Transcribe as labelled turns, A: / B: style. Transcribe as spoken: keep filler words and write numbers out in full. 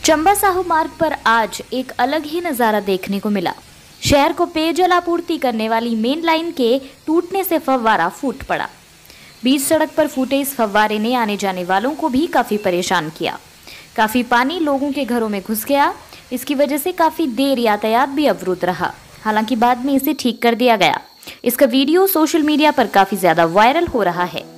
A: चंबा साहू मार्ग पर आज एक अलग ही नजारा देखने को मिला। शहर को पेयजल आपूर्ति करने वाली मेन लाइन के टूटने से फव्वारा फूट पड़ा। बीच सड़क पर फूटे इस फव्वारे ने आने जाने वालों को भी काफी परेशान किया। काफी पानी लोगों के घरों में घुस गया। इसकी वजह से काफी देर यातायात भी अवरुद्ध रहा। हालांकि बाद में इसे ठीक कर दिया गया। इसका वीडियो सोशल मीडिया पर काफी ज्यादा वायरल हो रहा है।